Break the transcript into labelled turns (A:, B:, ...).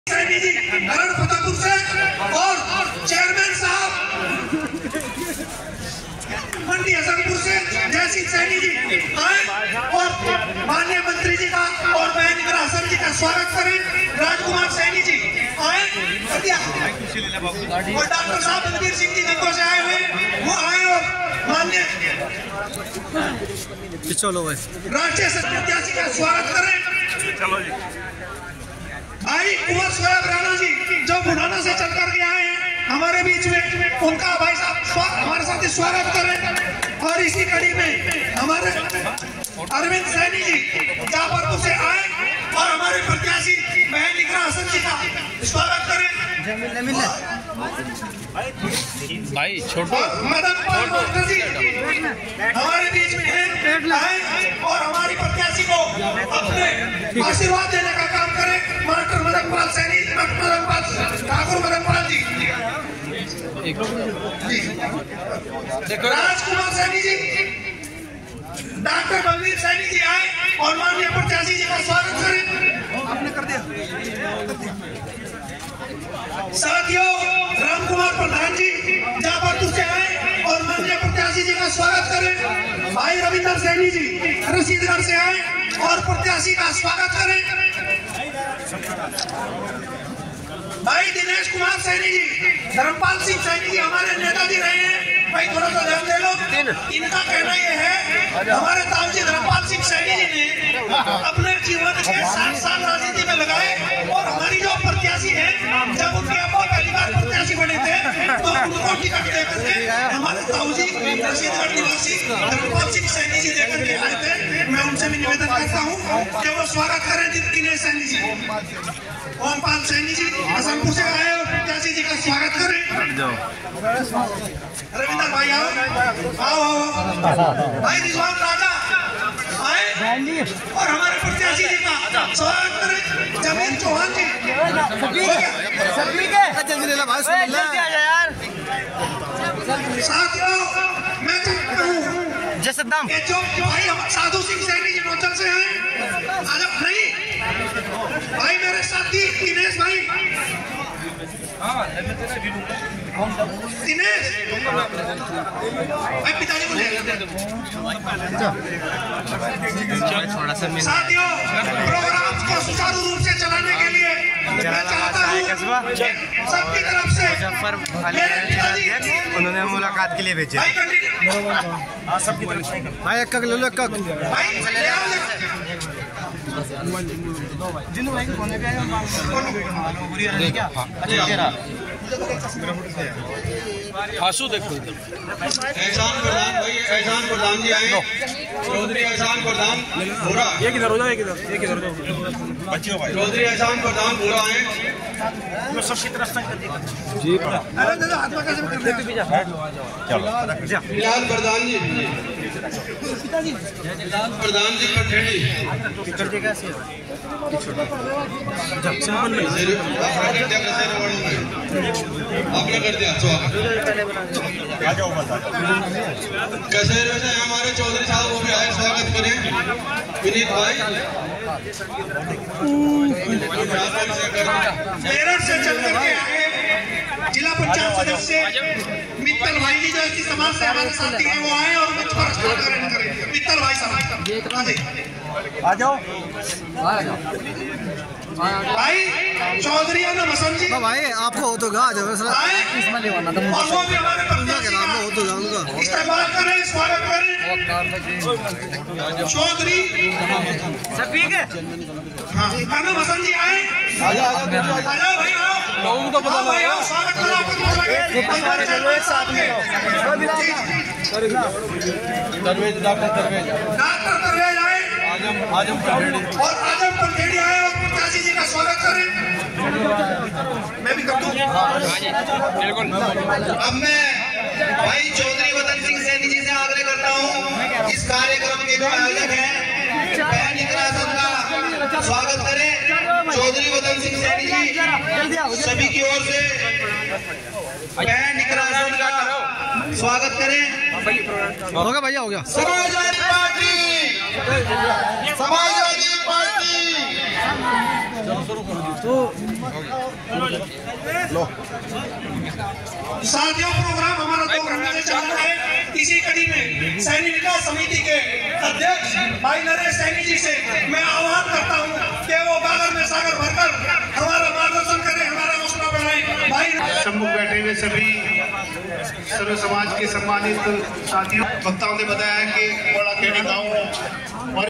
A: सैनी जी नगर फतेहपुर से और चेयरमैन साहब मंडी हसनपुर से जय सिंह सैनी जी आए और माननीय मंत्री जी का और बहन हसन जी का स्वागत करें। राजकुमार सैनी जी आए और डॉक्टर साहब बलबीर सिंह जी गंगों से आए हुए वो आए और माननीय राष्ट्रीय प्रत्याशी का स्वागत करें। भाई कुंवर सोयाब राणा जी जो बुढ़ाना से चल करके आए हैं हमारे बीच में, उनका भाई साहब हमारे साथ स्वागत करें। और इसी कड़ी में हमारे अरविंद सैनी जी जाफरपुर से आए और हमारे प्रत्याशी बहन इकरा हसन जी का स्वागत करें।
B: भाई छोटो
A: मदन पाल मास्टर जी हमारे बीच में आए और हमारी प्रत्याशी को अपने आशीर्वाद देने का काम करें। मास्टर मदन पाल सैनी, मदन पाल ठाकुर, मदन पाल जी, राजकुमार सैनी जी, डॉक्टर बलबीर सैनी जी आए और माननीय प्रत्याशी जी का स्वागत करें। आपने कर दिया साथियों। राम कुमार प्रधान जी जाफरपुर से आए और माननीय प्रत्याशी जी का स्वागत करें। भाई रविंदर सैनी जी रसीदगढ़ से आए और प्रत्याशी का स्वागत करें। भाई दिनेश कुमार सैनी जी, धर्मपाल सिंह सैनी जी हमारे नेताजी रहे हैं, भाई थोड़ा सा ध्यान दे लो। इनका कहना यह है हमारे ताऊजी धर्मपाल सिंह सैनी जी ने अपने जीवन के 60 साल राजनीति में लगाए और हमारी जो प्रत्याशी है जब उनके अब्बा पहली बार प्रत्याशी बने थे तो उनको टिकट देकर के हमारे ताऊजी रसीदगढ़ निवासी धर्मपाल सिंह सैनी जी देकर के आए थे। मैं उनसे भी निवेदन करता हूँ कि वो स्वागत करें दिनेश सैनी जी। ओमपाल सैनी जी हसनपुर से आए और प्रत्याशी जी का स्वागत करें। रविंदर भाई आओ आओ भाई रिजवान राजा आए और हमारे प्रत्याशी जी का स्वागत करें। जमीन चौहान जी साथियों मैं चाहता हूँ जो भाई साधु सिंह सैनी जी नौचल से आए आज नहीं भाई मेरे साथी दिनेश भाई, दिनेश भाई पिताजी को ले साथियों प्रोग्राम को सुचारू रूप से चलाने के लिए मैं चाहता हूँ सबकी तरफ से
B: उन्होंने मुलाकात के लिए भेजे सबकी तरफ से भाई एक ले लो जिन्हों भाई कोने पे आंसू देखो
C: एहसान प्रधान भाई, एहसान प्रधान जी आए, चौधरी एहसान प्रधान पूरा
B: एक इधर हो जाओ, एक इधर
C: बच्चों भाई चौधरी एहसान प्रधान पूरा आए
B: सबकी तरफ से जी
C: लाल प्रधान जी, प्रधान जी पठेड़ी आपने कर दिया कसेरे से हमारे चौधरी साहब वो भी आए, स्वागत करें। विनीत भाई
A: मेरठ से चल करके आए जिला पंचायत सदस्य मित्तल भाई जी जो इसी समाज से हमारे साथी हैं वो आए और मुझ पर ग्रहण करें। मित्तल भाई साहब आ जाओ भाई चौधरी हसन जी
B: भाई आपको हो तो गा
A: और वो भी हमारे इस्तेमाल करें, स्वागत करें। चौधरी हाँ हसन जी आए, आ जाओ भाई आओ भाई आओ, स्वागत करो डॉक्टर दरवेज आए और आजम पटेड़ी आए और प्रत्याशी जी का स्वागत करें। मैं भी कर दूं अब मैं भाई चौधरी वतन सिंह सैनी जी से आग्रह करता हूं इस कार्यक्रम के जो आयोजक हैं बहन इकरा हसन का स्वागत करें। चौधरी वतन सिंह सैनी जी सभी की ओर से बहन इकरा हसन का स्वागत करें।
B: होगा भैया हो गया।
C: समाजवादी पार्टी
A: साथियों, प्रोग्राम हमारा 2 घंटे से चल रहा है। इसी कड़ी में सैनी विकास समिति के अध्यक्ष भाई नरेश सैनी जी से मैं आह्वान करता हूं कि वो गागर में सागर भरकर हमारा मार्गदर्शन करें, हमारा हौसला बढ़ाएं। भाई
D: सम्मुख बैठे हुए सभी सर्व समाज के सम्मानित साथियों, वक्ताओं ने बताया कि बड़ा खेड़ी गाँव और